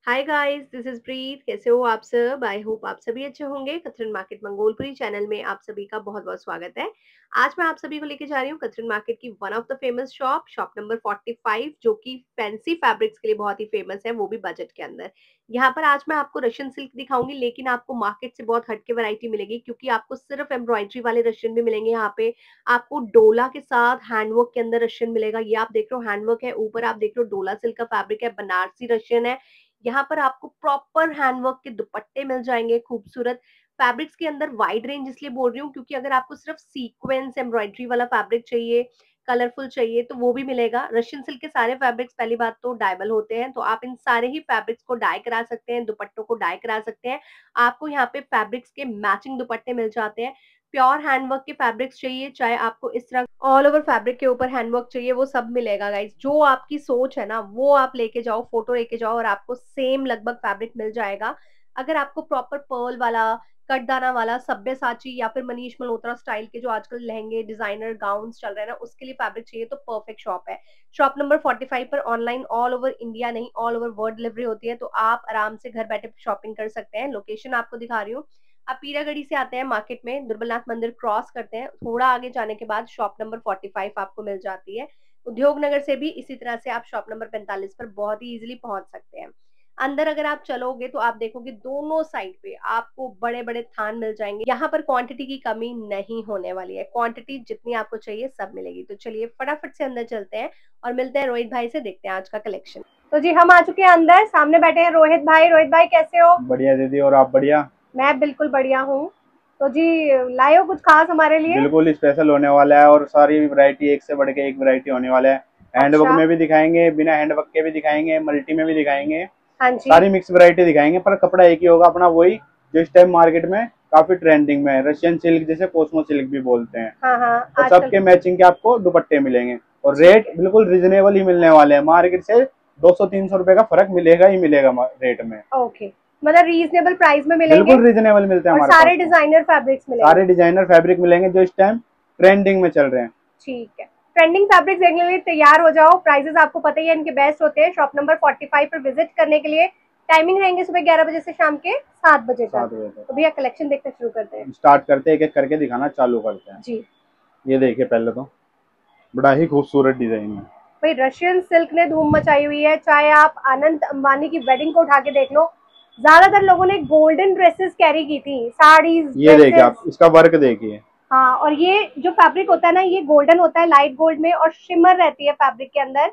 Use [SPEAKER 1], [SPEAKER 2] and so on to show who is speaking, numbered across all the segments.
[SPEAKER 1] Hi guys, this is Preet. कैसे हो आप सब? आई होप आप सभी अच्छे होंगे। कथरन मार्केट मंगोलपुरी चैनल में आप सभी का बहुत बहुत स्वागत है। आज मैं आप सभी को लेके जा रही हूँ कथरन मार्केट की one of the famous shop number 45, जो कि फैंसी फैब्रिक्स के लिए बहुत ही फेमस है, वो भी बजट के अंदर। यहाँ पर आज मैं आपको रशियन सिल्क दिखाऊंगी, लेकिन आपको मार्केट से बहुत हटके वैरायटी मिलेगी, क्योंकि आपको सिर्फ एम्ब्रॉयडरी वाले रशियन भी मिलेंगे यहाँ पे। आपको डोला के साथ हैंडवर्क के अंदर रशियन मिलेगा। ये आप देख रहे हो हैंडवर्क है, ऊपर आप देख रहे हो डोला सिल्क का फैब्रिक है, बनारसी रशियन है। यहाँ पर आपको प्रॉपर हैंडवर्क के दुपट्टे मिल जाएंगे खूबसूरत। फैब्रिक्स के अंदर वाइड रेंज इसलिए बोल रही हूँ, क्योंकि अगर आपको सिर्फ सीक्वेंस एम्ब्रॉयडरी वाला फैब्रिक चाहिए, कलरफुल चाहिए, तो वो भी मिलेगा। रशियन सिल्क के सारे फैब्रिक्स पहली बात तो डायबल होते हैं, तो आप इन सारे ही फैब्रिक्स को डाई करा सकते हैं, दुपट्टों को डाई करा सकते हैं। आपको यहाँ पे फैब्रिक्स के मैचिंग दुपट्टे मिल जाते हैं। प्योर हैंडवर्क के फैब्रिक्स चाहिए, चाहे आपको इस तरह ऑल ओवर फैब्रिक के ऊपर हैंडवर्क चाहिए, वो सब मिलेगा गाइस। जो आपकी सोच है ना, वो आप लेके जाओ, फोटो लेके जाओ और आपको सेम लगभग फैब्रिक मिल जाएगा। अगर आपको प्रॉपर पर्ल वाला, कटदाना वाला, सब्यसाची या फिर मनीष मल्होत्रा स्टाइल के जो आजकल लहंगे डिजाइनर गाउन्स चल रहे हैं ना, उसके लिए फैब्रिक चाहिए तो परफेक्ट शॉप है। शॉप नंबर 45 पर ऑनलाइन ऑल ओवर इंडिया नहीं, ऑल ओवर वर्ल्ड डिलीवरी होती है, तो आप आराम से घर बैठे शॉपिंग कर सकते हैं। लोकेशन आपको दिखा रही हूँ। आप पीरागढ़ी से आते हैं मार्केट में, दुर्बलनाथ मंदिर क्रॉस करते हैं, थोड़ा आगे जाने के बाद शॉप नंबर 45 आपको मिल जाती है। उद्योग नगर से भी इसी तरह से आप शॉप नंबर 45 पर बहुत ही इजीली पहुंच सकते हैं। अंदर अगर आप चलोगे तो आप देखोगे दोनों साइड पे आपको बड़े बड़े थान मिल जाएंगे। यहाँ पर क्वांटिटी की कमी नहीं होने वाली है, क्वांटिटी जितनी आपको चाहिए सब मिलेगी। तो चलिए फटाफट से अंदर चलते हैं और मिलते हैं रोहित भाई से, देखते हैं आज का कलेक्शन। तो जी हम आ चुके हैं अंदर, सामने बैठे हैं रोहित भाई। रोहित भाई कैसे हो?
[SPEAKER 2] बढ़िया दीदी। और आप? बढ़िया।
[SPEAKER 1] मैं बिल्कुल बढ़िया हूँ। तो जी लाए हो कुछ खास हमारे लिए?
[SPEAKER 2] बिल्कुल स्पेशल होने वाला है और सारी वैरायटी एक से बढ़ के एक वैरायटी होने वाला है। हैंडवर्क
[SPEAKER 1] अच्छा।
[SPEAKER 2] में भी दिखाएंगे, बिना हैंडवर्क के भी दिखाएंगे, मल्टी में भी दिखाएंगे।
[SPEAKER 1] हाँ जी।
[SPEAKER 2] सारी मिक्स वैरायटी दिखाएंगे, पर कपड़ा एक ही होगा अपना, वही जो इस टाइम मार्केट में काफी ट्रेंडिंग में है, रशियन सिल्क, जिसे कोस्मो सिल्क भी बोलते हैं।
[SPEAKER 1] हाँ हाँ
[SPEAKER 2] और
[SPEAKER 1] आजकल।
[SPEAKER 2] सबके मैचिंग के आपको दुपट्टे मिलेंगे और
[SPEAKER 1] ठीक
[SPEAKER 2] रेट
[SPEAKER 1] है।
[SPEAKER 2] बिल्कुल रिजनेबल ही मिलने वाले हैं। मार्केट से 200-300 रुपए का फर्क मिलेगा ही मिलेगा रेट में।
[SPEAKER 1] ओके, मतलब रीजनेबल प्राइस में मिलेंगे
[SPEAKER 2] बिल्कुल रिजनेबल मिलते हैं
[SPEAKER 1] और
[SPEAKER 2] हमारे पास
[SPEAKER 1] सारे
[SPEAKER 2] तो।
[SPEAKER 1] डिजाइनर फैब्रिक्स मिलेंगे।
[SPEAKER 2] सारे डिजाइनर फैब्रिक मिलेंगे जो इस टाइम ट्रेंडिंग में चल रहे हैं।
[SPEAKER 1] ठीक है, ट्रेंडिंग फैब्रिक्स देखने के लिए तैयार हो जाओ। प्राइसेस आपको पता ही है इनके बेस्ट होते हैं। शॉप नंबर 45 पर विजिट करने के लिए टाइमिंग रहेंगे सुबह 11 बजे से शाम के 7 बजे तक।
[SPEAKER 2] 7 बजे तक
[SPEAKER 1] तो भैया कलेक्शन देखना शुरू करते हैं।
[SPEAKER 2] स्टार्ट करते हैं, एक एक करके दिखाना चालू करते हैं।
[SPEAKER 1] जी।
[SPEAKER 2] ये देखिए, पहले तो बड़ा ही खूबसूरत डिजाइन है।
[SPEAKER 1] भाई रशियन सिल्क ने धूम मचाई हुई है, चाहे आप अनंत अंबानी की वेडिंग को उठा के देख लो, ज्यादातर लोगों ने गोल्डन ड्रेसेस कैरी की थी, साड़ीज
[SPEAKER 2] ये देखिए,
[SPEAKER 1] ड्रेसेस।
[SPEAKER 2] आप इसका वर्क देखिए।
[SPEAKER 1] हाँ, और ये जो फैब्रिक होता है ना, ये गोल्डन होता है, लाइट गोल्ड में, और शिमर रहती है फैब्रिक के अंदर।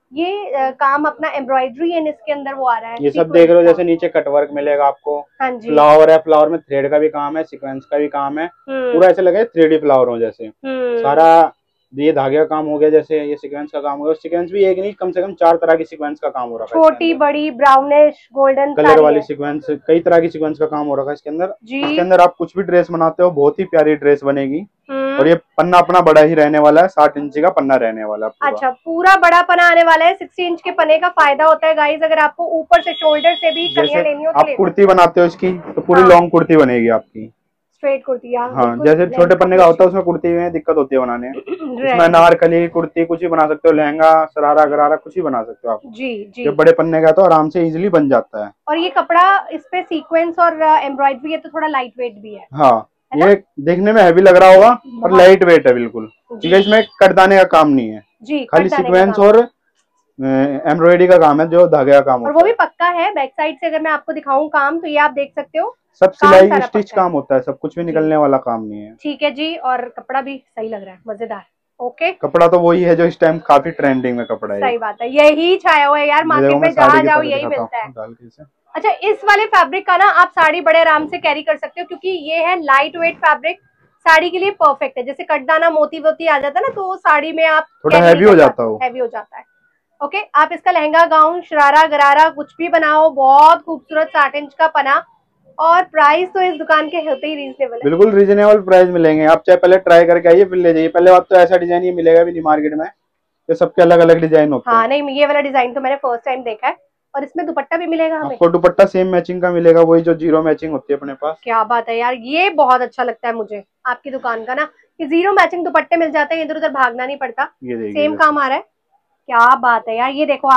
[SPEAKER 1] ये काम अपना एम्ब्रॉयडरी है इसके अंदर, वो आ रहा है
[SPEAKER 2] ये सब देख
[SPEAKER 1] सीक्वेंस
[SPEAKER 2] रहे हो,
[SPEAKER 1] का।
[SPEAKER 2] जैसे नीचे कटवर्क मिलेगा आपको।
[SPEAKER 1] हाँ जी।
[SPEAKER 2] फ्लावर है, फ्लावर में थ्रेड का भी काम है, सीक्वेंस का भी काम है।
[SPEAKER 1] हम्म।
[SPEAKER 2] पूरा ऐसे लगे 3D फ्लावर हो जैसे।
[SPEAKER 1] हम्म।
[SPEAKER 2] सारा ये धागे का काम हो गया, जैसे ये सीक्वेंस का काम हो गया। सीक्वेंस भी एक नहीं, कम से कम 4 तरह की सीक्वेंस का काम हो रखा है इसके
[SPEAKER 1] छोटी
[SPEAKER 2] अंदर।
[SPEAKER 1] बड़ी ब्राउनिश गोल्डन
[SPEAKER 2] कलर
[SPEAKER 1] सारी
[SPEAKER 2] वाली
[SPEAKER 1] है।
[SPEAKER 2] सीक्वेंस, कई तरह की सीक्वेंस का काम हो रखा है इसके अंदर।
[SPEAKER 1] जी।
[SPEAKER 2] इसके अंदर आप कुछ भी ड्रेस बनाते हो, बहुत ही प्यारी ड्रेस बनेगी। और
[SPEAKER 1] हम्म।
[SPEAKER 2] ये पन्ना अपना बड़ा ही रहने वाला है, 60 इंची का पन्ना रहने वाला है पूरा।
[SPEAKER 1] अच्छा, पूरा बड़ा पना आने वाला है। 60 इंच के पने का फायदा होता है गाइस, अगर आपको ऊपर से शोल्डर से भी कलियां
[SPEAKER 2] जैसे
[SPEAKER 1] लेनी हो तो
[SPEAKER 2] आप
[SPEAKER 1] ले
[SPEAKER 2] कुर्ती
[SPEAKER 1] सकते हो।
[SPEAKER 2] बनाते हो इसकी, तो पूरी
[SPEAKER 1] हाँ,
[SPEAKER 2] लॉन्ग कुर्ती बनेगी आपकी।
[SPEAKER 1] स्ट्रेट कुर्ती, यार
[SPEAKER 2] हाँ,
[SPEAKER 1] बिल्कुल
[SPEAKER 2] जैसे
[SPEAKER 1] लेंथ
[SPEAKER 2] छोटे पन्ने
[SPEAKER 1] काफी
[SPEAKER 2] का
[SPEAKER 1] अच्छी।
[SPEAKER 2] होता है उसमें कुर्ती में दिक्कत होती है बनाने। इसमें
[SPEAKER 1] राइट।
[SPEAKER 2] अनारकली कुर्ती कुछ भी बना सकते हो, लहंगा शरारा गरारा कुछ भी बना सकते हो आप।
[SPEAKER 1] जी जी।
[SPEAKER 2] जो बड़े पन्ने का तो आराम से इजीली बन जाता है।
[SPEAKER 1] और ये कपड़ा, इस पे सीक्वेंस और एम्ब्रॉयडरी है, तो थोड़ा लाइट वेट भी
[SPEAKER 2] हाँ,
[SPEAKER 1] है ना?
[SPEAKER 2] ये देखने में हैवी लग रहा होगा और
[SPEAKER 1] बहुत।
[SPEAKER 2] लाइट वेट है बिल्कुल,
[SPEAKER 1] जी।
[SPEAKER 2] क्योंकि इसमें कटदाने का काम नहीं है।
[SPEAKER 1] जी,
[SPEAKER 2] खाली
[SPEAKER 1] कट दाने का
[SPEAKER 2] सीक्वेंस
[SPEAKER 1] काम है।
[SPEAKER 2] और एम्ब्रॉयडरी का काम है, जो धागे का काम
[SPEAKER 1] और वो
[SPEAKER 2] होता
[SPEAKER 1] भी
[SPEAKER 2] है।
[SPEAKER 1] पक्का है, बैक साइड से अगर मैं आपको दिखाऊं काम, तो ये आप देख सकते हो।
[SPEAKER 2] सब
[SPEAKER 1] काम
[SPEAKER 2] सिलाई
[SPEAKER 1] सारा
[SPEAKER 2] स्टिच
[SPEAKER 1] पक्का है।
[SPEAKER 2] काम होता है, सब कुछ भी
[SPEAKER 1] जी।
[SPEAKER 2] निकलने वाला काम नहीं है।
[SPEAKER 1] ठीक है जी, और कपड़ा भी सही लग रहा है, मजेदार। ओके।
[SPEAKER 2] कपड़ा तो वही है जो इस टाइम काफी ट्रेंडिंग में कपड़ा है।
[SPEAKER 1] सही बात है, यही छाया हुआ है यार,
[SPEAKER 2] ये देखो,
[SPEAKER 1] मार्केट
[SPEAKER 2] मैं
[SPEAKER 1] में
[SPEAKER 2] साड़ी
[SPEAKER 1] जहां
[SPEAKER 2] के
[SPEAKER 1] जाओ
[SPEAKER 2] तरह
[SPEAKER 1] यही
[SPEAKER 2] दिखाता
[SPEAKER 1] मिलता है।
[SPEAKER 2] हूँ डाल के इसे।
[SPEAKER 1] अच्छा, इस वाले फैब्रिक का ना आप साड़ी बड़े आराम से कैरी कर सकते हो, क्योंकि ये है लाइट वेट फैब्रिक, साड़ी के लिए परफेक्ट है। जैसे कटदाना मोती वोती आ जाता है ना, तो वो साड़ी में आप
[SPEAKER 2] थोड़ा
[SPEAKER 1] कैरी नहीं
[SPEAKER 2] हैवी हो
[SPEAKER 1] कर
[SPEAKER 2] जाता
[SPEAKER 1] पाते,
[SPEAKER 2] हो।
[SPEAKER 1] हैवी हो जाता है। ओके, आप इसका लहंगा गाउन शरारा गरारा कुछ भी बनाओ, बहुत खूबसूरत 60 इंच का पना। और प्राइस तो इस दुकान के होते ही रीजनेबल है।
[SPEAKER 2] बिल्कुल रीजनेबल प्राइस मिलेंगे। आप चाहे पहले ट्राई करके आइए फिर ले जाइए। पहले बात तो ऐसा डिजाइन ये मिलेगा भी नहीं मार्केट में, ये सबके अलग अलग डिजाइन होते
[SPEAKER 1] हाँ
[SPEAKER 2] हैं।
[SPEAKER 1] नहीं, ये वाला डिजाइन तो मैंने फर्स्ट टाइम देखा है। और इसमें दुपट्टा भी मिलेगा हमें?
[SPEAKER 2] आपको दुपट्टा सेम मैचिंग का मिलेगा, वही जो जीरो मैचिंग होती है अपने पास।
[SPEAKER 1] क्या बात है यार, ये बहुत अच्छा लगता है मुझे आपकी दुकान का ना, कि जीरो मैचिंग दुपट्टे मिल जाते हैं, इधर उधर भागना नहीं पड़ता।
[SPEAKER 2] ये देखिए
[SPEAKER 1] सेम
[SPEAKER 2] जैसे।
[SPEAKER 1] काम आ रहा है। क्या बात है यार, ये देखो आप,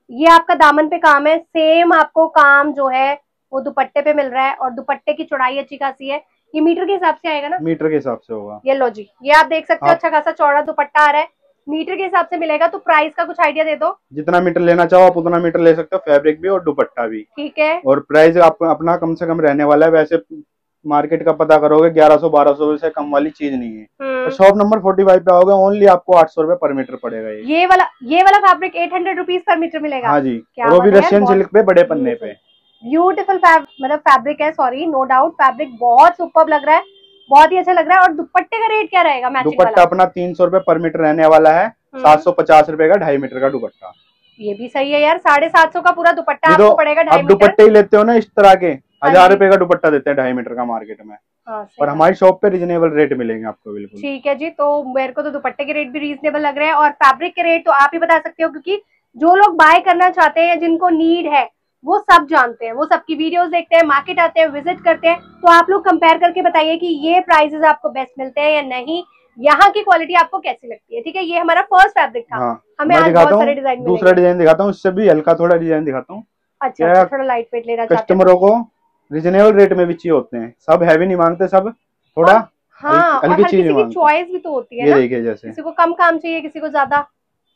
[SPEAKER 1] ये आपका दामन पे काम है, सेम आपको काम जो है वो दुपट्टे पे मिल रहा है, और दुपट्टे की चौड़ाई अच्छी खासी है। ये मीटर के हिसाब से आएगा ना?
[SPEAKER 2] मीटर के हिसाब से होगा।
[SPEAKER 1] ये लो जी, ये आप देख सकते हो,
[SPEAKER 2] आप
[SPEAKER 1] अच्छा खासा चौड़ा दुपट्टा आ रहा है, मीटर के हिसाब से मिलेगा। तो प्राइस का कुछ आइडिया दे दो।
[SPEAKER 2] जितना मीटर लेना चाहो आप उतना मीटर ले सकते हो, फैब्रिक भी और दुपट्टा भी।
[SPEAKER 1] ठीक है।
[SPEAKER 2] और प्राइस आप अपना कम से कम रहने वाला है, वैसे मार्केट का पता करोगे 1100-1200 से कम वाली चीज नहीं है। और शॉप नंबर 45 पे आओगे ओनली आपको 800 रुपए पर मीटर पड़ेगा।
[SPEAKER 1] ये वाला फैब्रिक 800 रुपीज पर मीटर मिलेगा।
[SPEAKER 2] हाँ जी,
[SPEAKER 1] क्या
[SPEAKER 2] और वो भी
[SPEAKER 1] बात है यार,
[SPEAKER 2] रशियन सिल्क पे बड़े पन्ने पे।
[SPEAKER 1] ब्यूटीफुल मतलब फैब्रिक है, सॉरी, नो डाउट फैब्रिक बहुत सुपर्ब लग रहा है, बहुत ही अच्छा लग रहा है। और दुपट्टे का रेट क्या रहेगा मैचिंग वाला?
[SPEAKER 2] दुपट्टा अपना 300 रुपए पर मीटर रहने वाला है। 750 रुपए का 2.5 मीटर का दुपट्टा।
[SPEAKER 1] ये भी सही है यार, 750 का पूरा दुपट्टा आपको पड़ेगा 2.5
[SPEAKER 2] अब
[SPEAKER 1] मीटर।
[SPEAKER 2] दुपट्टे ही लेते हो ना इस तरह के, 1000 रुपए का दुपट्टा देते हैं 2.5 मीटर का मार्केट में। और हमारी शॉप पे रिजनेबल रेट मिलेंगे आपको बिल्कुल।
[SPEAKER 1] ठीक है जी, तो मेरे को तो दुपट्टे के रेट भी रीजनेबल लग रहे हैं, और फैब्रिक के रेट तो आप ही बता सकते हो, क्योंकि जो लोग बाय करना चाहते हैं या जिनको नीड है वो सब जानते हैं, वो सबकी वीडियोस देखते हैं, मार्केट आते हैं, विजिट करते हैं। तो आप लोग कंपेयर करके बताइए कि ये प्राइसेस आपको बेस्ट मिलते हैं या नहीं, यहाँ की क्वालिटी आपको कैसी लगती है। ठीक है, ये हमारा फर्स्ट फैब्रिक था।
[SPEAKER 2] हाँ,
[SPEAKER 1] हमें आज बहुत सारे डिजाइन मिलेंगे।
[SPEAKER 2] दूसरा डिजाइन दिखाता हूँ, इससे भी हल्का थोड़ा डिजाइन दिखाता हूँ।
[SPEAKER 1] अच्छा, थोड़ा लाइट वेट लेना चाहते हैं
[SPEAKER 2] कस्टमरों को रिजनेबल रेट में भी चाहिए होते हैं, सब हैवी नहीं मांगते, सब थोड़ा
[SPEAKER 1] हाँ, और हर किसी की चॉइस भी तो होती है
[SPEAKER 2] ये
[SPEAKER 1] ना।
[SPEAKER 2] देखिए, जैसे
[SPEAKER 1] किसी को कम काम चाहिए, किसी को ज्यादा।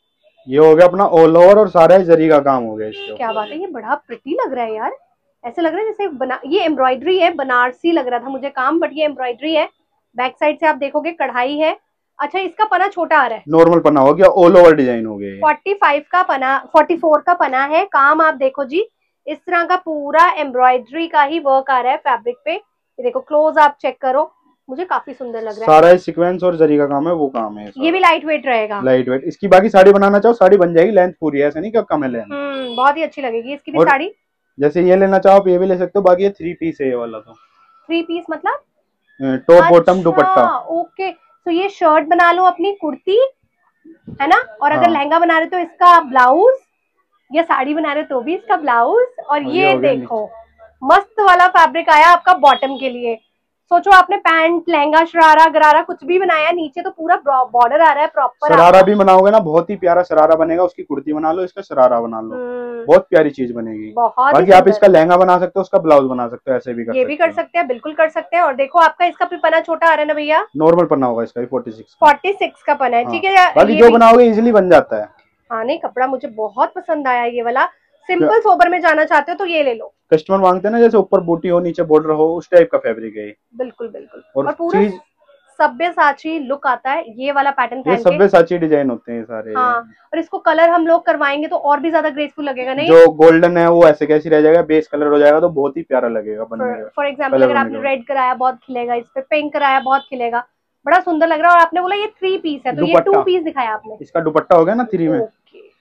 [SPEAKER 2] ये हो गया अपना ऑल ओवर और सारा जरी का काम हो गया इसके।
[SPEAKER 1] क्या बात है, ये बड़ा प्रिटी लग रहा है यार, ऐसे लग रहा है जैसे ये एम्ब्रॉयडरी है, बनारसी लग रहा था मुझे काम, बट ये एम्ब्रॉयडरी है। बैक साइड से आप देखोगे कढ़ाई है। अच्छा, इसका पना छोटा आ रहा है,
[SPEAKER 2] नॉर्मल पना हो गया, ऑल ओवर डिजाइन हो गया।
[SPEAKER 1] 45 का पना, 44 का पना है। काम आप देखो जी, इस तरह का पूरा एम्ब्रॉयडरी का ही वर्क आ रहा है फैब्रिक पे। ये देखो, क्लोज आप चेक करो, मुझे काफी सुंदर लग रहा है।
[SPEAKER 2] सारा सीक्वेंस और जरी का काम है, वो काम है।
[SPEAKER 1] ये भी लाइट वेट रहेगा।
[SPEAKER 2] Light weight. इसकी बाकी साड़ी बनाना चाहो साड़ी बन जाएगी, लेंथ पूरी है, ऐसा नहीं कि कम है लेंथ।
[SPEAKER 1] बहुत ही अच्छी लगेगी इसकी भी साड़ी।
[SPEAKER 2] जैसे ये लेना चाहो आप ये भी ले सकते हो, बाकी ये 3 पीस है ये वाला। तो
[SPEAKER 1] 3 पीस मतलब
[SPEAKER 2] टॉप बॉटम दुपट्टा।
[SPEAKER 1] ओके, तो ये शर्ट बना लो अपनी, कुर्ती है ना, और अगर लहंगा बना रहे तो इसका ब्लाउज, या साड़ी बना रहे तो भी इसका ब्लाउज। और ये देखो मस्त वाला फैब्रिक आया आपका बॉटम के लिए। सोचो आपने पैंट, लहंगा, शरारा गरारा कुछ भी बनाया, नीचे तो पूरा बॉर्डर आ रहा है प्रॉपर।
[SPEAKER 2] शरारा भी बनाओगे ना, बहुत ही प्यारा शरारा बनेगा। उसकी कुर्ती बना लो, इसका शरारा बना लो, बहुत प्यारी चीज बनेगी। बाकी आप इसका लहंगा बना सकते हो, उसका ब्लाउज बना सकते हो, ऐसे भी
[SPEAKER 1] ये भी कर सकते हैं, बिल्कुल कर सकते हैं। और देखो आपका इसका भी पना छोटा आ रहा है ना भैया,
[SPEAKER 2] नॉर्मल पना होगा इसका
[SPEAKER 1] 46 का पना है। ठीक है,
[SPEAKER 2] बाकी जो बनाओगे इजिली बन जाता है।
[SPEAKER 1] हाँ नहीं, कपड़ा मुझे बहुत पसंद आया ये वाला। सिंपल सोबर में जाना चाहते हो तो ये ले लो।
[SPEAKER 2] कस्टमर मांगते हैं ना, जैसे ऊपर बूटी हो नीचे बॉर्डर हो, उस टाइप का फैब्रिक है।
[SPEAKER 1] बिल्कुल बिल्कुल, और पूरा सब्यसाची लुक आता है ये वाला पैटर्न पहन के।
[SPEAKER 2] सब्यसाची डिजाइन होते हैं सारे।
[SPEAKER 1] हाँ, और इसको कलर हम लोग करवाएंगे तो और भी ज्यादा ग्रेसफुल लगेगा। नहीं,
[SPEAKER 2] जो गोल्डन है वो ऐसे कैसी रह जाएगा, बेस कलर हो जाएगा तो बहुत ही प्यारा लगेगा बनने में।
[SPEAKER 1] फॉर एग्जाम्पल अगर आपने रेड कराया बहुत खिलेगा, इस पे पिंक कराया बहुत खिलेगा, बड़ा सुंदर लग रहा है। और आपने बोला ये 3 पीस है, तो ये 2 पीस दिखाया आपने।
[SPEAKER 2] इसका दुपट्टा हो गया ना 3 में।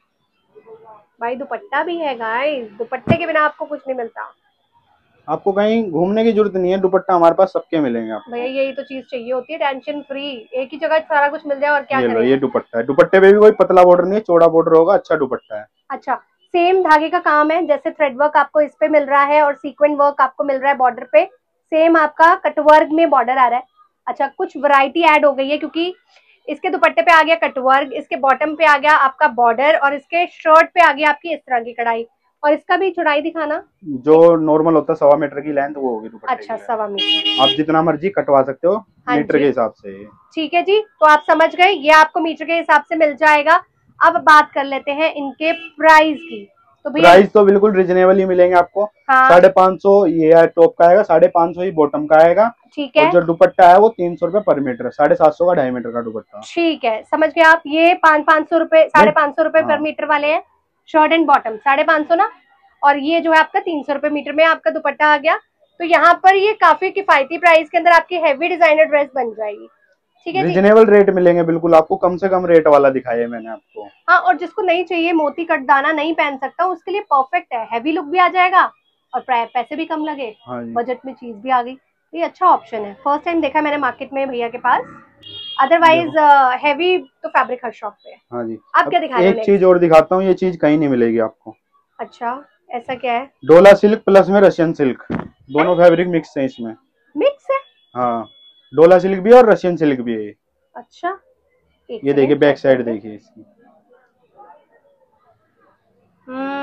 [SPEAKER 1] भाई दुपट्टा भी है गाइस, दुपट्टे के बिना आपको कुछ नहीं मिलता।
[SPEAKER 2] आपको कहीं घूमने की जरूरत नहीं है, दुपट्टा हमारे पास सबके मिलेंगे आपको।
[SPEAKER 1] भैया यही तो चीज चाहिए होती है, टेंशन फ्री, एक ही जगह सारा कुछ मिल जाए। और क्या करें।
[SPEAKER 2] ये दुपट्टा है, दुपट्टे पे भी कोई पतला बॉर्डर नहीं है, चौड़ा बॉर्डर होगा, अच्छा दुपट्टा है।
[SPEAKER 1] अच्छा, सेम धागे का काम है, जैसे थ्रेड वर्क आपको इस पे मिल रहा है और सीक्वेंट वर्क आपको मिल रहा है बॉर्डर पे, सेम आपका कटवर्क में बॉर्डर आ रहा है। अच्छा, कुछ वैरायटी ऐड हो गई है, क्योंकि इसके दुपट्टे पे आ गया कटवर्क, इसके बॉटम पे आ गया आपका बॉर्डर, और इसके शर्ट पे आ गया आपकी इस तरह की कढ़ाई। और इसका भी चौड़ाई दिखाना,
[SPEAKER 2] जो नॉर्मल होता है 1.25 मीटर की लेंथ वो होगी दुपट्टे की।
[SPEAKER 1] अच्छा, 1.25 मीटर।
[SPEAKER 2] आप जितना मर्जी कटवा सकते हो मीटर के हिसाब से। ठीक
[SPEAKER 1] है जी, तो आप समझ गए, ये आपको मीटर के हिसाब से मिल जाएगा। अब बात कर लेते हैं इनके प्राइस की। तो
[SPEAKER 2] प्राइस तो बिल्कुल रिजनेबल ही मिलेंगे आपको। 550 ये टॉप का आएगा, 550 ही बॉटम का आएगा। ठीक है, और जो दुपट्टा है वो 300 रुपए पर मीटर, 750 का 2.5 मीटर का दुपट्टा।
[SPEAKER 1] ठीक है, समझ गए आप। ये 500 रुपए, 550 रुपए पर मीटर वाले हैं, शर्ट एंड बॉटम 550 ना, और ये जो है आपका 300 रुपए मीटर में आपका दुपट्टा आ गया। तो यहाँ पर ये काफी किफायती प्राइस के अंदर आपकी हैवी डिजाइनर ड्रेस बन जाएगी। ठीक है,
[SPEAKER 2] रिजनेबल रेट मिलेंगे बिल्कुल आपको, कम से कम रेट वाला दिखाया है मैंने आपको।
[SPEAKER 1] हाँ, और जिसको नहीं चाहिए, मोती कट दाना नहीं पहन सकता, उसके लिए परफेक्ट है। हैवी लुक भी आ जाएगा और पैसे भी कम लगे। हाँ, बजट में चीज भी आ गई, ये अच्छा ऑप्शन है। फर्स्ट टाइम देखा मैंने मार्केट में भैया के पास, अदरवाइज हैवी तो फैब्रिक हर शॉप पे है।
[SPEAKER 2] हाँ जी,
[SPEAKER 1] आप क्या दिखा रहे हैं?
[SPEAKER 2] एक चीज और दिखाता हूँ, ये चीज कहीं नहीं मिलेगी आपको।
[SPEAKER 1] अच्छा, ऐसा क्या है?
[SPEAKER 2] डोला सिल्क प्लस में रशियन सिल्क, दोनों फैब्रिक मिक्स है इसमें।
[SPEAKER 1] मिक्स है?
[SPEAKER 2] हाँ, डोला सिल्क भी और रशियन सिल्क भी है।
[SPEAKER 1] अच्छा,
[SPEAKER 2] ये देखिए बैक साइड देखिए इसकी।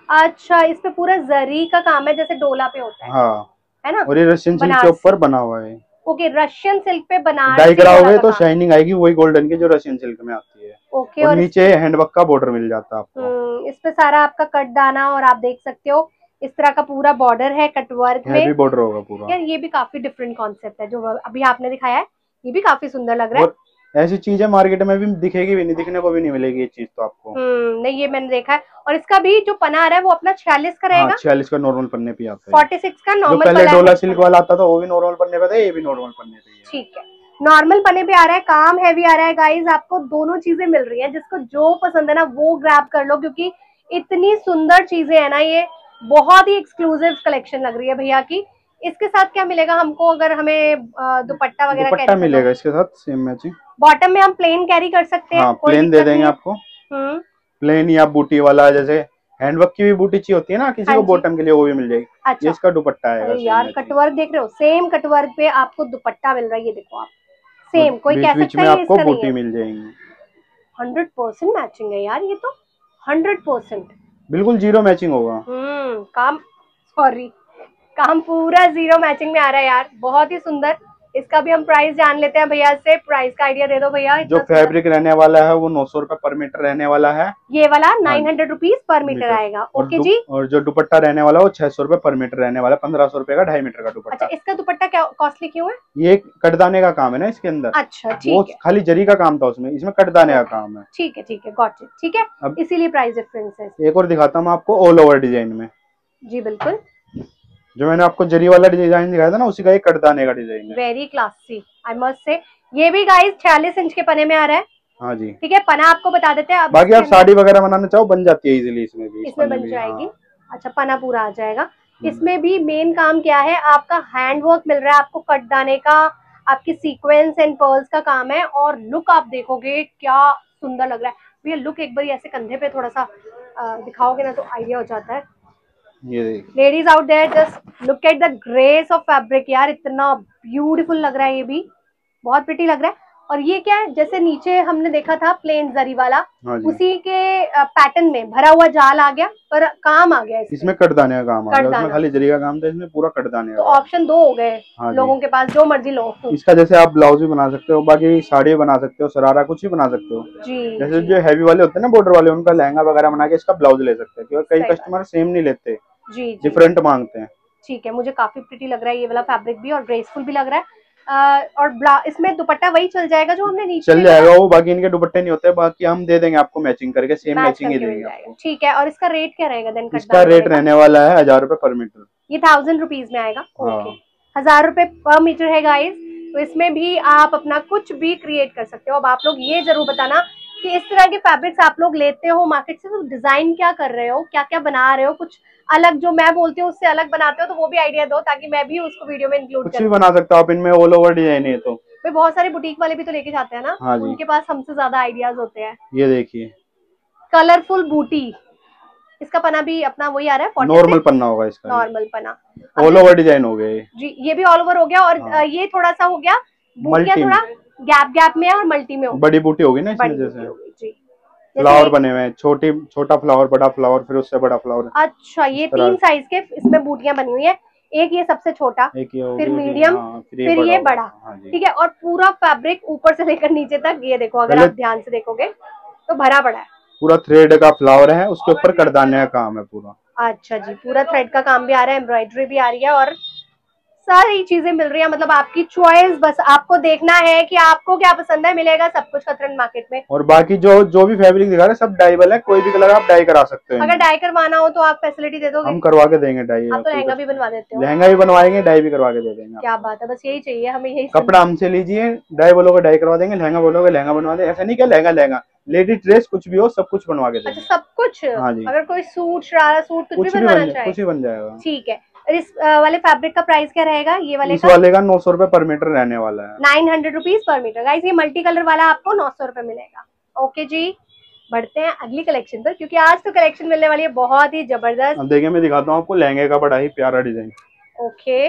[SPEAKER 1] अच्छा, इस पे पूरा जरी का काम है जैसे डोला पे होता है ना?
[SPEAKER 2] और ये रशियन सिल्क के ऊपर बना हुआ है।
[SPEAKER 1] ओके, रशियन सिल्क पे बनारसी
[SPEAKER 2] डाई कराओगे तो शाइनिंग आएगी वही गोल्डन की जो रशियन सिल्क में आती है।
[SPEAKER 1] ओके,
[SPEAKER 2] और नीचे हैंडवर्क का बॉर्डर मिल जाता है आपको।
[SPEAKER 1] इस पे सारा आपका कट दाना, और आप देख सकते हो इस तरह का पूरा बॉर्डर है कटवर्क में।
[SPEAKER 2] हैवी बॉर्डर होगा पूरा।
[SPEAKER 1] यार ये भी काफी डिफरेंट कॉन्सेप्ट है जो अभी आपने दिखाया है, ये भी काफी सुंदर लग रहा है।
[SPEAKER 2] ऐसी चीजें मार्केट में भी दिखेगी भी नहीं, दिखने को भी नहीं मिलेगी ये चीज तो आपको।
[SPEAKER 1] नहीं, ये मैंने देखा है। और इसका भी जो पना आ रहा है वो अपना 46 का रहेगा।
[SPEAKER 2] 46 का नॉर्मल पन्ने पे आता है।
[SPEAKER 1] 46 का नॉर्मल
[SPEAKER 2] जो पहले डोला सिल्क वाला आता था वो भी नॉर्मल पन्ने पे था, ये भी नॉर्मल पन्ने पे है।
[SPEAKER 1] ठीक है, नॉर्मल पन्ने पे आ रहा है, काम हैवी आ रहा है गाइज। आपको दोनों चीजें मिल रही हैं, जिसको जो पसंद है ना वो ग्रैब कर लो, क्योंकि इतनी सुंदर चीजें है ना, ये बहुत ही एक्सक्लूसिव कलेक्शन लग रही है भैया की। इसके साथ क्या मिलेगा हमको, अगर हमें दुपट्टा वगैरह
[SPEAKER 2] दुपट्टा मिलेगा इसके साथ सेम मैचिंग।
[SPEAKER 1] बॉटम में हम प्लेन कैरी कर सकते हैं,
[SPEAKER 2] प्लेन दे देंगे आपको। प्लेन या बूटी वाला, जैसे हैंडवर्क की भी बूटी चाहिए होती है ना किसी को बॉटम के लिए, वो भी मिल जाएगी। अच्छा, ये इसका दुपट्टा आएगा।
[SPEAKER 1] यार कटवर्क देख रहे हो, सेम कटवर्क पे आपको दुपट्टा मिल रहा है, ये देखो आप, सेम। कोई कह सकता है
[SPEAKER 2] आपको बूटी मिल जाएंगी।
[SPEAKER 1] 100% मैचिंग है यार, ये तो 100%
[SPEAKER 2] बिल्कुल जीरो मैचिंग होगा।
[SPEAKER 1] काम पूरा जीरो मैचिंग में आ रहा है यार, बहुत ही सुंदर। इसका भी हम प्राइस जान लेते हैं भैया से। प्राइस का आइडिया दे दो भैया।
[SPEAKER 2] जो फैब्रिक रहने वाला है वो 900 रुपए पर मीटर रहने वाला है।
[SPEAKER 1] ये वाला 900 रुपीज पर मीटर आएगा। ओके जी।
[SPEAKER 2] और जो दुपट्टा रहने वाला वो 600 रुपए पर मीटर रहने वाला, 1500 रुपए का 2.5 मीटर का दुपट्टा।
[SPEAKER 1] अच्छा, इसका दुपट्टा क्या कॉस्टली क्यों है?
[SPEAKER 2] ये कटदाने का काम है ना इसके अंदर। अच्छा, ठीक है। वो खाली जरी का काम था उसमें, इसमें कटदाने का काम है।
[SPEAKER 1] ठीक है, गॉट इट। ठीक है, इसीलिए प्राइस डिफरेंस है।
[SPEAKER 2] एक और दिखाता हूँ आपको ऑल ओवर डिजाइन में।
[SPEAKER 1] जी बिल्कुल,
[SPEAKER 2] जो मैंने आपको जरी वाला डिजाइन दिखाया था ना, उसी का एक कटदाने का डिजाइन है।
[SPEAKER 1] Very classy I must say. ये भी गाइस 46 इंच के पने में आ रहा है। हाँ जी, ठीक है। पना आपको बता देते हैं।
[SPEAKER 2] बाकी आप साड़ी वगैरह बनाना चाहो बन जाती है इजीली, इसमें भी
[SPEAKER 1] इसमें बन जाएगी। अच्छा, पना पूरा आ जाएगा। इसमें भी मेन काम क्या है, आपका हैंडवर्क मिल रहा है आपको कटदाने का, आपकी सीक्वेंस एंड पर्ल्स का काम है। और लुक आप देखोगे क्या सुंदर लग रहा है भैया। लुक एक बार ऐसे कंधे पे थोड़ा सा दिखाओगे ना तो आइडिया हो जाता है। ये ladies out there, just look at the grace of fabric यार, इतना ब्यूटीफुल लग रहा है, ये भी बहुत प्रिटी लग रहा है। और ये क्या है, जैसे नीचे हमने देखा था प्लेन जरी वाला, उसी के पैटर्न में भरा हुआ जाल आ गया, पर काम आ गया इसमें कटदाने का काम आ गया। उसमें खाली जरी का काम था, इसमें पूरा कटदाने का। तो ऑप्शन दो हो गए लोगों के पास, जो मर्जी लो।
[SPEAKER 2] इसका जैसे आप ब्लाउज भी बना सकते हो, बाकी साड़ी बना सकते हो, शरारा कुछ भी बना सकते हो जी। जैसे जो हैवी वाले होते हैं ना बॉर्डर वाले, उनका लहंगा वगैरह बना के इसका ब्लाउज ले सकते हैं, क्योंकि कई कस्टमर सेम नहीं लेते जी, डिफरेंट मांगते हैं। ठीक है, मुझे काफी प्रिटी लग रहा है ये वाला फैब्रिक भी, और ग्रेसफुल भी लग रहा है। और इसमें दुपट्टा वही चल जाएगा जो हमने नीचे चल जाएगा वो, बाकी इनके दुपट्टे नहीं होते, बाकी हम दे देंगे आपको मैचिंग करके, सेम मैचिंग ही देंगे आपको। ठीक है, और इसका रेट क्या रहेगा देन? इसका रेट रहने वाला है 1000 रुपए पर मीटर। ये 1000 रुपीज में आएगा। ओके, 1000 रुपए पर मीटर है गाइस। तो इसमें भी आप अपना कुछ भी क्रिएट कर सकते हो। अब आप लोग ये जरूर बताना कि इस तरह के फैब्रिक्स आप लोग लेते हो मार्केट से, तो डिजाइन क्या कर रहे हो, क्या क्या बना रहे हो, कुछ अलग जो मैं बोलती हूँ उससे अलग बनाते हो तो वो भी आइडिया दो, ताकि मैं भी उसको वीडियो में इंक्लूड करूँ। कुछ भी बना सकते हो आप इनमें, ऑल ओवर डिजाइन है। तो भाई बहुत सारे बुटीक वाले भी तो लेके जाते हैं ना। हाँ, उनके पास हमसे ज्यादा आइडियाज होते हैं। ये देखिए कलरफुल बूटी, इसका पना भी अपना वही आ रहा है, नॉर्मल पन्ना होगा इसका, नॉर्मल पना, ऑल ओवर डिजाइन हो गया जी। ये भी ऑल ओवर हो गया, और ये थोड़ा सा हो गया बूटियां, थोड़ा गैप गैप में और मल्टी में, बड़ी बूटी होगी ना इसमें, जैसे जी फ्लावर बने हुए हैं, छोटा फ्लावर, बड़ा फ्लावर, फिर उससे बड़ा फ्लावर। अच्छा, ये 3 साइज के इसमें बूटियां बनी हुई है। एक ये सबसे छोटा, फिर मीडियम, फिर ये बड़ा। ठीक है, और पूरा फैब्रिक ऊपर से लेकर नीचे तक, ये देखो अगर आप ध्यान से देखोगे तो भरा पड़ा है। पूरा थ्रेड का फ्लावर है, उसके ऊपर कटदाने का काम है पूरा। अच्छा जी, पूरा थ्रेड का काम भी आ रहा है, एम्ब्रॉयडरी भी आ रही है, और सारी चीजें मिल रही है। मतलब आपकी चॉइस, बस आपको देखना है कि आपको क्या पसंद है, मिलेगा सब कुछ कतरन मार्केट में। और बाकी जो भी फैब्रिक दिखा रहे हैं सब डाइबल है, कोई भी कलर आप डाई करा सकते हैं। अगर डाई करवाना हो तो आप फैसिलिटी दे दोगे? हम करवा के देंगे डाई। आप तो लहंगा भी बनवा देते हो? लहंगा भी बनवाएंगे, डाई भी करवा के दे देंगे। क्या बात है, बस यही चाहिए हमें, यही कपड़ा हमसे लीजिए, डाई बोलोगे डाई करवा देंगे, लहंगा बोलोगे लहंगा बनवा देंगे। ऐसा नहीं क्या लहंगा लेडीज ड्रेस कुछ भी हो सब कुछ बनवा के देंगे। अच्छा, सब कुछ? हाँ जी, अगर कोई सूट, शरारा सूट कुछ भी बनवाना चाहे, कुछ भी बन जाएगा। ठीक है, इस वाले फैब्रिक का प्राइस क्या रहेगा? ये वाले इस वाले का 900 रुपए पर मीटर रहने वाला है। 900 रुपीज पर मीटर गाइस। ये मल्टी कलर वाला आपको 900 रुपए मिलेगा। ओके जी, बढ़ते हैं अगली कलेक्शन पर, क्योंकि आज तो कलेक्शन मिलने वाली है बहुत ही जबरदस्त। देखिए, मैं दिखाता हूँ आपको लहंगे का बड़ा ही प्यारा डिजाइन। ओके,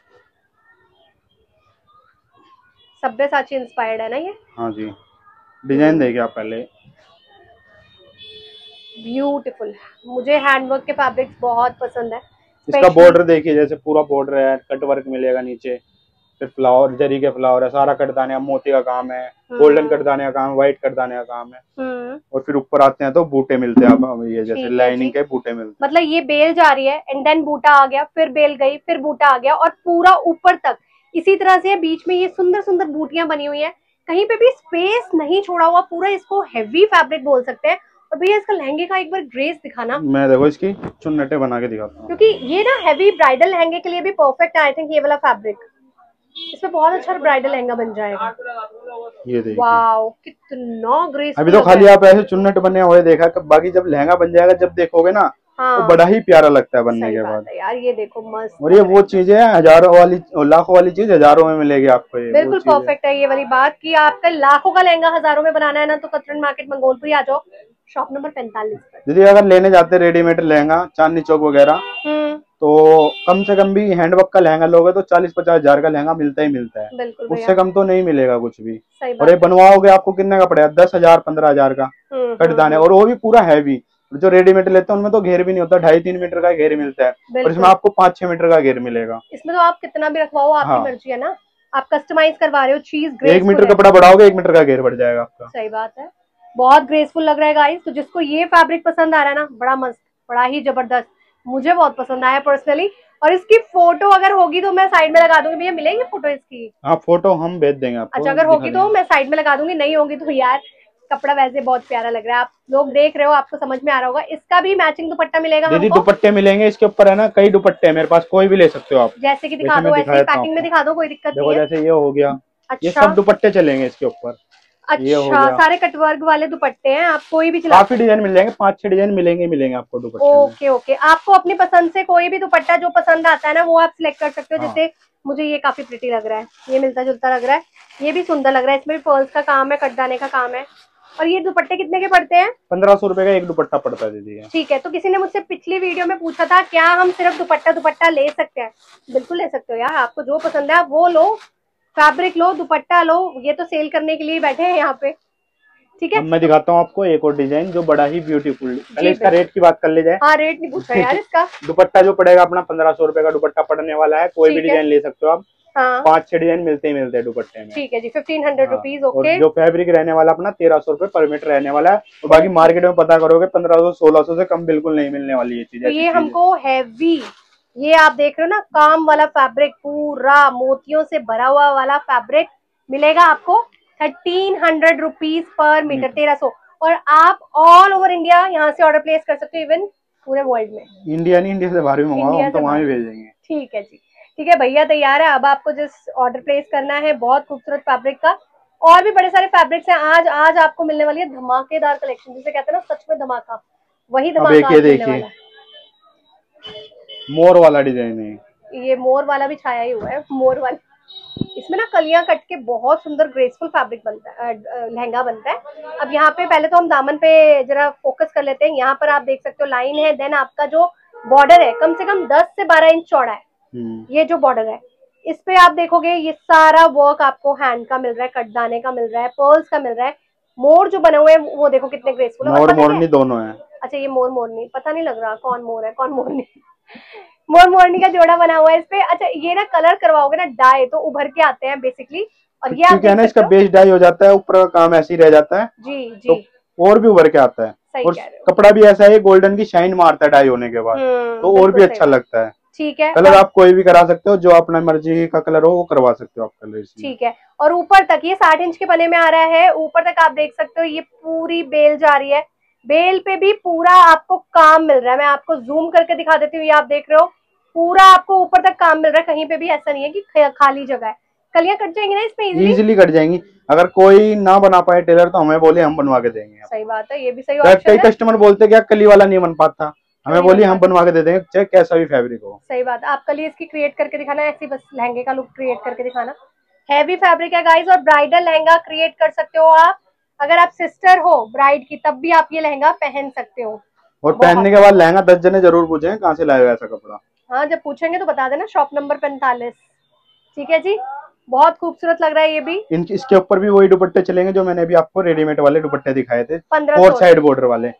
[SPEAKER 2] सब्यसाची इंस्पायर्ड है ना ये? हाँ जी, डिजाइन देखिए आप पहले।
[SPEAKER 1] ब्यूटीफुल। मुझे हैंडवर्क के फैब्रिक्स बहुत पसंद है।
[SPEAKER 2] इसका बॉर्डर देखिए, जैसे पूरा बॉर्डर है, कट वर्क मिलेगा नीचे, फिर फ्लावर, जरी के फ्लावर है, सारा कटदाने का मोती का काम है, गोल्डन कटदाने का काम, व्हाइट कटदाने का काम है। और फिर ऊपर आते हैं तो बूटे मिलते हैं, अब ये जैसे लाइनिंग के बूटे मिलते हैं।
[SPEAKER 1] मतलब ये बेल जा रही है एंड देन बूटा आ गया, फिर बेल गई, फिर बूटा आ गया, और पूरा ऊपर तक इसी तरह से बीच में ये सुंदर सुंदर बूटियां बनी हुई है। कहीं पे भी स्पेस नहीं छोड़ा हुआ, पूरा इसको हैवी फैब्रिक बोल सकते हैं। और भैया इसका लहंगे का एक बार ग्रेस दिखाना।
[SPEAKER 2] मैं देखो इसकी चुन्नटें बना के दिखाता हूँ,
[SPEAKER 1] क्योंकि ये ना हैवी ब्राइडल लहंगे के लिए भी परफेक्ट है आई थिंक ये वाला फैब्रिक। इसमें बहुत अच्छा ब्राइडल लहंगा बन जाएगा।
[SPEAKER 2] ये देखिए,
[SPEAKER 1] वाओ कितना ग्रेसफुल।
[SPEAKER 2] अभी तो खाली आप ऐसे चुन्नट बने हुए देखा, बाकी जब लहंगा बन जाएगा, जब देखोगे ना,
[SPEAKER 1] हाँ,
[SPEAKER 2] तो बड़ा ही प्यारा लगता है बनने के बाद।
[SPEAKER 1] यार ये देखो मस्त।
[SPEAKER 2] और ये वो चीजें है, हजारों वाली, लाखों वाली चीज हजारों में मिलेगी आपको। ये
[SPEAKER 1] बिल्कुल परफेक्ट है ये वाली बात कि आपका लाखों का लहंगा हजारों में बनाना है ना, तो कतरन मार्केट मंगोलपुरी आ जाओ, शॉप नंबर 45 पर।
[SPEAKER 2] दीदी अगर लेने जाते रेडीमेड लहंगा चांदनी चौक वगैरह, तो कम से कम भी हैंडवर्क का लहंगा लोगे तो 40-50 हजार का लहंगा मिलता ही मिलता है।
[SPEAKER 1] बिल्कुल,
[SPEAKER 2] उससे कम तो नहीं मिलेगा कुछ भी। और ये
[SPEAKER 1] है।
[SPEAKER 2] बनवाओगे आपको कितने का पड़ेगा, 10,000 15,000 का कटदाने, और वो भी पूरा हैवी। जो रेडीमेड लेते हैं उनमें तो घेर भी नहीं होता, 2.5-3 मीटर का घेर मिलता है, और इसमें आपको 5-6 मीटर का घेर मिलेगा।
[SPEAKER 1] इसमें तो आप कितना भी रखवाओ, आपकी मर्जी है ना, आप कस्टमाइज करवा रहे हो चीज।
[SPEAKER 2] 1 मीटर कपड़ा बढ़ाओगे 1 मीटर का घेर बढ़ जाएगा आपका।
[SPEAKER 1] सही बात है, बहुत ग्रेसफुल लग रहा है गाइस। तो जिसको ये फैब्रिक पसंद आ रहा है ना, बड़ा मस्त, बड़ा ही जबरदस्त, मुझे बहुत पसंद आया पर्सनली। और इसकी फोटो अगर होगी तो मैं साइड में लगा दूंगी। भैया मिलेगी फोटो इसकी?
[SPEAKER 2] हाँ फोटो हम भेज देंगे आपको।
[SPEAKER 1] अच्छा अगर होगी तो मैं साइड में लगा दूंगी, नहीं होगी तो यार कपड़ा वैसे बहुत प्यारा लग रहा है, आप लोग देख रहे हो, आपको समझ में आ रहा होगा। इसका भी मैचिंग दुपट्टा मिलेगा
[SPEAKER 2] दीदी,
[SPEAKER 1] हमको।
[SPEAKER 2] दुपट्टे मिलेंगे इसके ऊपर, है ना, कई दुपट्टे हैं मेरे पास, कोई भी ले सकते हो आप।
[SPEAKER 1] जैसे कि दिखा दो, ऐसे पैकिंग में दिखा दो, कोई दिक्कत नहीं है।
[SPEAKER 2] जैसे ये हो गया,
[SPEAKER 1] अच्छा,
[SPEAKER 2] ये सब दुपट्टे चलेंगे इसके ऊपर।
[SPEAKER 1] अच्छा सारे कटवर्क वाले दुपट्टे हैं, आप कोई भी चला।
[SPEAKER 2] काफी डिजाइन मिल जाएंगे, 5-6 डिजाइन मिलेंगे आपको दुपट्टे।
[SPEAKER 1] ओके ओके, आपको अपनी पसंद से कोई भी दुपट्टा जो पसंद आता है ना, वो आप सिलेक्ट कर सकते हो। जैसे मुझे ये काफी प्रिटी लग रहा है, ये मिलता जुलता लग रहा है, ये भी सुंदर लग रहा है, इसमें भी पर्ल्स का काम है, कटदाने का काम है। और ये दुपट्टे कितने के पड़ते हैं?
[SPEAKER 2] 1500 रुपए का एक दुपट्टा पड़ता है दीदी।
[SPEAKER 1] ठीक है, तो किसी ने मुझसे पिछली वीडियो में पूछा था क्या हम सिर्फ दुपट्टा ले सकते हैं? बिल्कुल ले सकते हो यार, आपको जो पसंद है आप वो लो, फैब्रिक लो, दुपट्टा लो, ये तो सेल करने के लिए बैठे हैं यहाँ पे। ठीक है,
[SPEAKER 2] मैं दिखाता हूँ आपको एक और डिजाइन जो बड़ा ही ब्यूटीफुल। पहले इसका रेट की बात कर ले जाए।
[SPEAKER 1] हाँ रेट नहीं पूछा यार इसका।
[SPEAKER 2] दुपट्टा जो पड़ेगा अपना 1500 रुपए का दुपट्टा पड़ने वाला है, कोई भी डिजाइन ले सकते हो आप। हाँ। 5-6 डिजाइन मिलते हैं दुपट्टे में।
[SPEAKER 1] ठीक है जी, 1500 रुपीज। ओके,
[SPEAKER 2] और जो फैब्रिक रहने वाला अपना 1300 रुपए पर मीटर रहने वाला है। और बाकी मार्केट में पता करोगे 1500-1600 से कम बिल्कुल नहीं मिलने वाली ये चीज।
[SPEAKER 1] तो ये हमको हैवी, ये आप देख रहे हो ना, काम वाला फैब्रिक, पूरा मोतियों से भरा हुआ वाला फैब्रिक मिलेगा आपको 1300 रुपीज पर मीटर, 1300। और आप ऑल ओवर इंडिया यहाँ से ऑर्डर प्लेस कर सकते हो, इवन पूरे वर्ल्ड में।
[SPEAKER 2] इंडिया नहीं, इंडिया से बाहर भी मंगवाओ, हम तो वहाँ भी भेजेंगे।
[SPEAKER 1] ठीक है जी, ठीक है, भैया तैयार है। अब आपको जिस ऑर्डर प्लेस करना है, बहुत खूबसूरत फैब्रिक का, और भी बड़े सारे फैब्रिक्स हैं। आज आपको मिलने वाली है धमाकेदार कलेक्शन, जिसे कहते हैं ना सच में धमाका, वही धमाका मिलने वाला है।
[SPEAKER 2] मोर वाला डिजाइन है,
[SPEAKER 1] ये मोर वाला भी छाया ही हुआ है, मोर वाला। इसमें ना कलियां कट के बहुत सुंदर ग्रेसफुल फैब्रिक बनता है, लहंगा बनता है। अब यहाँ पे पहले तो हम दामन पे जरा फोकस कर लेते हैं। यहाँ पर आप देख सकते हो लाइन है, देन आपका जो बॉर्डर है कम से कम 10 से 12 इंच चौड़ा है। ये जो बॉर्डर है इस पे आप देखोगे ये सारा वर्क आपको हैंड का मिल रहा है, कटदाने का मिल रहा है, पर्ल्स का मिल रहा है। मोर जो बने हुए हैं वो देखो कितने ग्रेसफुल है।
[SPEAKER 2] मोर मोरनी दोनों है।
[SPEAKER 1] अच्छा ये मोर मोरनी, पता नहीं लग रहा कौन मोर है कौन मोरनी। मोर मोरनी का जोड़ा बना हुआ है इस पे। अच्छा ये ना कलर करवाओगे ना डाई तो उभर के आते हैं बेसिकली। और ये आप
[SPEAKER 2] ना इसका बेस डाई हो जाता है, ऊपर का काम ऐसे ही रह जाता है
[SPEAKER 1] जी जी,
[SPEAKER 2] तो और भी उभर के आता है। और कपड़ा भी ऐसा है गोल्डन की शाइन मारता है डाई होने के बाद, तो और भी अच्छा लगता है। ठीक है, कलर आप कोई भी करा सकते हो, जो अपना मर्जी का कलर हो वो करवा सकते हो आप कलर इसमें। ठीक है, और ऊपर तक ये 60 इंच के बने में आ रहा है, ऊपर तक आप देख सकते हो ये पूरी बेल जा रही है, बेल पे भी पूरा आपको काम मिल रहा है। मैं आपको जूम करके दिखा देती हूँ, ये आप देख रहे हो पूरा आपको ऊपर तक काम मिल रहा है, कहीं पे भी ऐसा नहीं है कि खाली जगह है। कलियां कट जाएंगी ना इसमें इजीली कट जाएंगी। अगर कोई ना बना पाए टेलर तो हमें बोले, हम बनवा के देंगे। सही बात है, ये भी सही ऑप्शन है। कई कस्टमर बोलते क्या कली वाला नहीं बन पाता, हमें बोलिए हम बनवा के दे देंगे, चाहे कैसा भी फैब्रिक हो। सही बात है, आपका लिए इसकी क्रिएट करके दिखाना, ऐसी बस लहंगे का लुक क्रिएट करके दिखाना। हैवी फैब्रिक है गाइस, और ब्राइडल लहंगा क्रिएट कर सकते हो आप। अगर आप सिस्टर हो ब्राइड की तब भी आप ये लहंगा पहन सकते हो। और पहनने के बाद लहंगा 10 जने जरूर पूछें कहाँ से लाए हो ऐसा कपड़ा। हाँ जब पूछेंगे तो बता देना, शॉप नंबर 45। ठीक है जी, बहुत खूबसूरत लग रहा है ये भी। इसके ऊपर भी वही दुपट्टे चलेंगे जो मैंने अभी आपको रेडीमेड वाले दुपट्टे दिखाए थे, 4 साइड बॉर्डर वाले।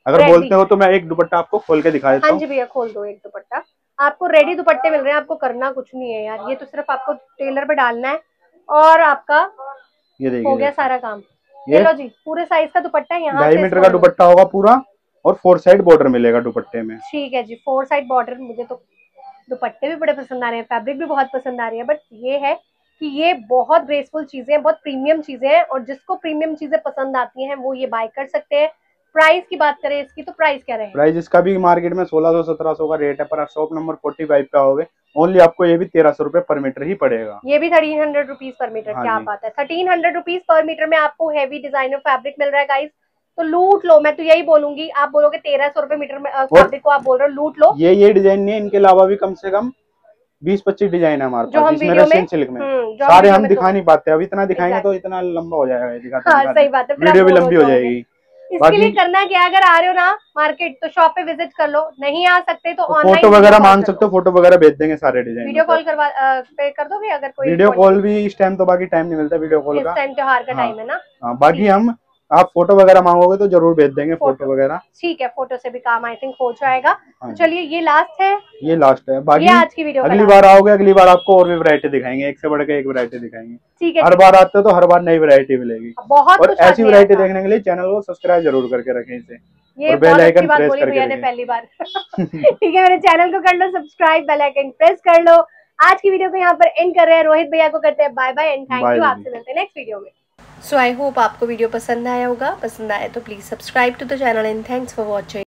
[SPEAKER 2] अगर बोलते हो तो मैं एक दुपट्टा आपको खोल के दिखा देता हूँ।
[SPEAKER 1] हाँ जी भैया, खोल दो एक दुपट्टा। आपको रेडी दुपट्टे मिल रहे हैं, आपको करना कुछ नहीं है यार, ये तो सिर्फ आपको टेलर पे डालना है और आपका
[SPEAKER 2] ये देखिए
[SPEAKER 1] हो गया सारा काम। ये लो जी, पूरे साइज का दुपट्टा है, यहाँ
[SPEAKER 2] 2.5 मीटर का दुपट्टा होगा पूरा और 4 साइड बॉर्डर मिलेगा दुपट्टे में।
[SPEAKER 1] ठीक है जी, 4 साइड बॉर्डर। मुझे तो दुपट्टे भी बड़े पसंद आ रहे हैं, फैब्रिक भी बहुत पसंद आ रही है, बट ये है कि ये बहुत ग्रेसफुल चीजें हैं, बहुत प्रीमियम चीजें हैं, और जिसको प्रीमियम चीजें पसंद आती हैं वो ये बाय कर सकते हैं। प्राइस की बात करें इसकी, तो प्राइस क्या रहेगा?
[SPEAKER 2] प्राइस इसका भी मार्केट में 1600-1700 का रेट है, पर शॉप नंबर 45 पे आओगे ओनली आपको ये भी 1300 रुपए पर मीटर ही पड़ेगा।
[SPEAKER 1] ये भी 1300 रुपीज पर मीटर।
[SPEAKER 2] हाँ
[SPEAKER 1] क्या बात है, 1300 रुपीज पर मीटर में आपको हैवी डिजाइनर फैब्रिक मिल रहा है गाइस। तो लूट लो, मैं तो यही बोलूंगी। आप बोलोगे 1300 रुपए मीटर में फैब्रिक को आप बोल रहे हो, लूट लो।
[SPEAKER 2] ये डिजाइन नहीं है, इनके अलावा भी कम से कम 20-25 डिजाइन है हमारे पास इसमें रशियन सिल्क में। सारे हम दिखा नहीं पाते, अब इतना दिखाएंगे तो इतना लंबा हो जाएगा।
[SPEAKER 1] हाँ, सही बात है,
[SPEAKER 2] वीडियो भी लंबी हो जाएगी।
[SPEAKER 1] इसके लिए करना क्या, अगर आ रहे हो ना मार्केट तो शॉप पे विजिट कर लो, नहीं आ सकते तो ऑनलाइन
[SPEAKER 2] फोटो वगैरह मांग सकते हो, फोटो वगैरह भेज देंगे सारे डिजाइन।
[SPEAKER 1] वीडियो कॉल करवा कर दो भी अगर कोई।
[SPEAKER 2] वीडियो कॉल भी इस टाइम तो बाकी टाइम नहीं मिलता वीडियो कॉल का,
[SPEAKER 1] इस टाइम त्योहार का टाइम है ना।
[SPEAKER 2] बाकी हम आप फोटो वगैरह मांगोगे तो जरूर भेज देंगे फोटो वगैरह।
[SPEAKER 1] ठीक है, फोटो से भी काम आई थिंक हो जाएगा। तो चलिए ये लास्ट है,
[SPEAKER 2] ये लास्ट है। बाकी
[SPEAKER 1] आज की वीडियो
[SPEAKER 2] अगली बार आओगे, अगली बार आपको और भी वैरायटी दिखाएंगे, एक से बढ़ के एक वैरायटी दिखाएंगे।
[SPEAKER 1] ठीक है,
[SPEAKER 2] हर बार आते हो तो हर बार नई वैरायटी मिलेगी।
[SPEAKER 1] बहुत
[SPEAKER 2] और ऐसी वैरायटी देखने के लिए चैनल को सब्सक्राइब जरूर करके रखें इसे,
[SPEAKER 1] ये बेल आइकन प्रेस करके रखें। पहली बार ठीक है, मेरे चैनल को कर लो सब्सक्राइब, बेल आइकन प्रेस कर लो। आज की वीडियो को यहाँ पर एंड कर रहे हैं, रोहित भैया को करते हैं bye bye and thank you. आपसे मिलते हैं नेक्स्ट वीडियो में। सो आई होप आपको वीडियो पसंद आया होगा। पसंद आया तो please subscribe to the channel and thanks for watching.